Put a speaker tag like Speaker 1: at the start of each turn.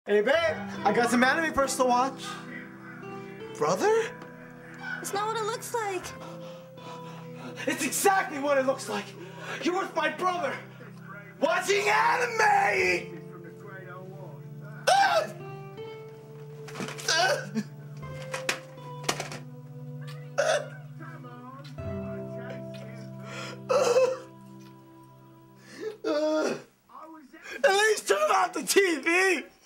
Speaker 1: Hey babe, I got some anime for us to watch. Brother?
Speaker 2: It's not what it looks like.
Speaker 1: It's exactly what it looks like. You're with my brother, watching anime! At least turn off the TV!